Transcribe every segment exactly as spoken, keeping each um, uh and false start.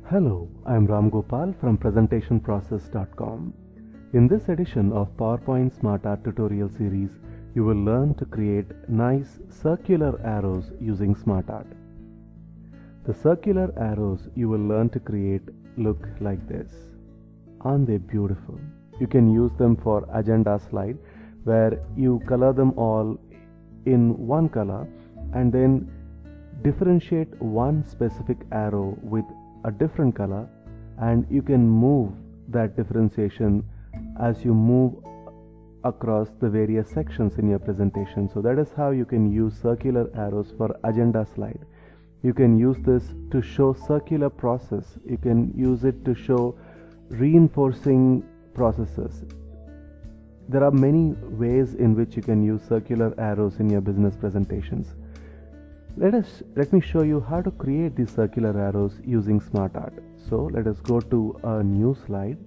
Hello, I'm Ram Gopal from presentation process dot com. In this edition of PowerPoint SmartArt tutorial series, you will learn to create nice circular arrows using SmartArt. The circular arrows you will learn to create look like this. Aren't they beautiful? You can use them for agenda slide where you color them all in one color and then differentiate one specific arrow with a different color, and you can move that differentiation as you move across the various sections in your presentation. So that is how you can use circular arrows for agenda slide. You can use this to show circular process. You can use it to show reinforcing processes. There are many ways in which you can use circular arrows in your business presentations. Let us let me show you how to create these circular arrows using SmartArt. So let us go to a new slide.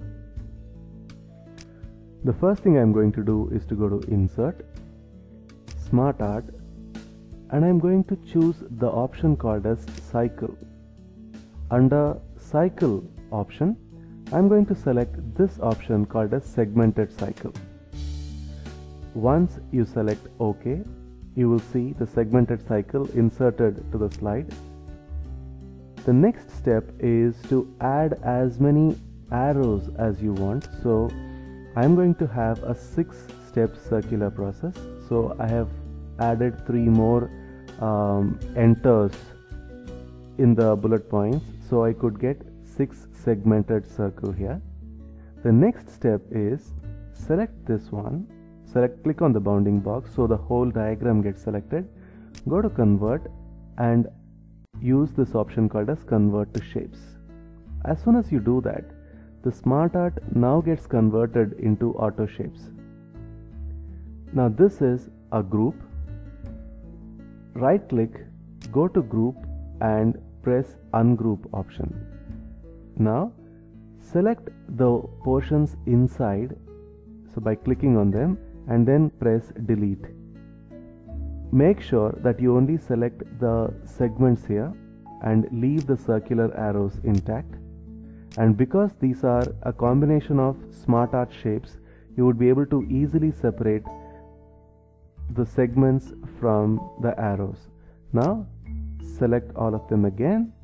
The first thing I'm going to do is to go to Insert, SmartArt, and I'm going to choose the option called as Cycle. Under Cycle option, I'm going to select this option called as Segmented Cycle. Once you select OK, you will see the segmented cycle inserted to the slide. The next step is to add as many arrows as you want. So I'm going to have a six step circular process. So I have added three more um, enters in the bullet points, so I could get six segmented circle here. The next step is select this one. Select, click on the bounding box so the whole diagram gets selected. Go to Convert and use this option called as Convert to Shapes. As soon as you do that, the SmartArt now gets converted into auto shapes. Now this is a group. Right click, go to Group and press Ungroup option. Now select the portions inside, so by clicking on them, and then press Delete. Make sure that you only select the segments here and leave the circular arrows intact. And because these are a combination of SmartArt shapes, you would be able to easily separate the segments from the arrows. Now select all of them again,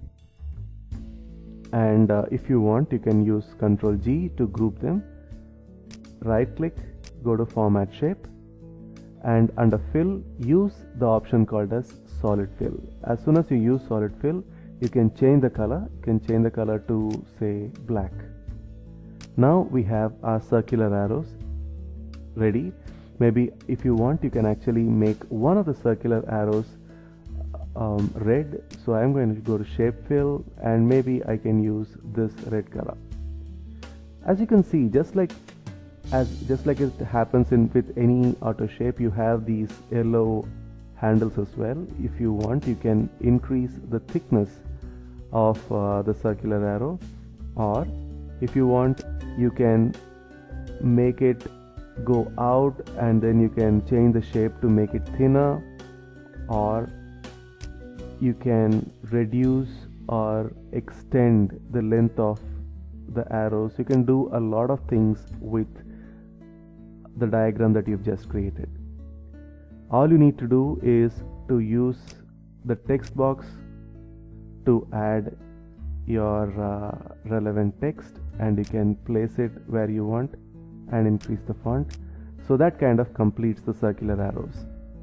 and uh, if you want, you can use control G to group them. Right click, go to Format Shape, and under Fill, use the option called as Solid Fill. As soon as you use Solid Fill, you can change the color. You can change the color to say black. Now we have our circular arrows ready. Maybe if you want, you can actually make one of the circular arrows um, red. So I'm going to go to Shape Fill, and maybe I can use this red color. As you can see, just like As just like it happens in with any auto shape, you have these yellow handles as well. If you want, you can increase the thickness of uh, the circular arrow, or if you want, you can make it go out and then you can change the shape to make it thinner, or you can reduce or extend the length of the arrows. You can do a lot of things with the diagram that you've just created. All you need to do is to use the text box to add your uh, relevant text, and you can place it where you want and increase the font. So that kind of completes the circular arrows.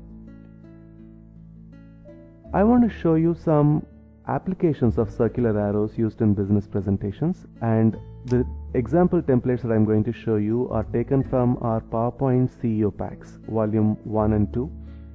I want to show you some applications of circular arrows used in business presentations, and the example templates that I'm going to show you are taken from our PowerPoint C E O packs, volume one and two.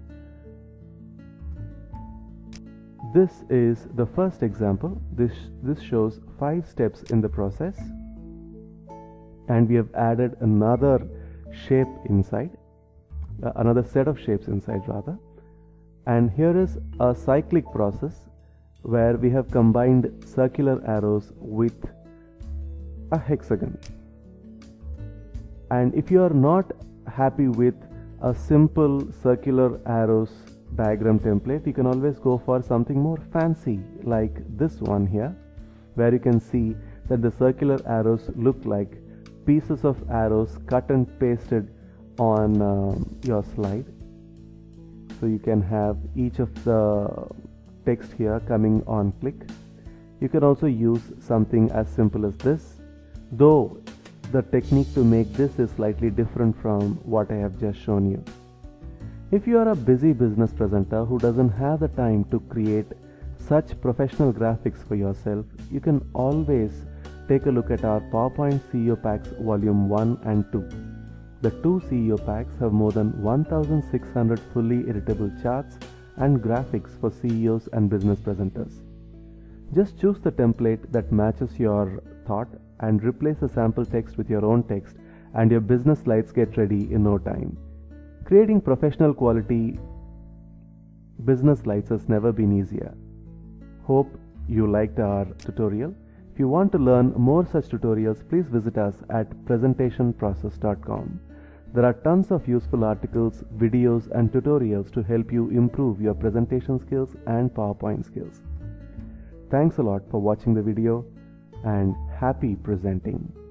This is the first example. This, this shows five steps in the process, and we have added another shape inside, uh, another set of shapes inside rather. And here is a cyclic process where we have combined circular arrows with a hexagon. And if you are not happy with a simple circular arrows diagram template, you can always go for something more fancy like this one here. where you can see that the circular arrows look like pieces of arrows cut and pasted on um, your slide. So you can have each of the text here coming on click. You can also use something as simple as this, though the technique to make this is slightly different from what I have just shown you. If you are a busy business presenter who doesn't have the time to create such professional graphics for yourself, you can always take a look at our PowerPoint C E O Packs Volume one and two. The two C E O Packs have more than one thousand six hundred fully editable charts and graphics for C E Os and business presenters. Just choose the template that matches your thought and replace the sample text with your own text, and your business slides get ready in no time. Creating professional quality business slides has never been easier. Hope you liked our tutorial. If you want to learn more such tutorials, please visit us at presentation process dot com. There are tons of useful articles, videos and tutorials to help you improve your presentation skills and PowerPoint skills. Thanks a lot for watching the video, and happy presenting.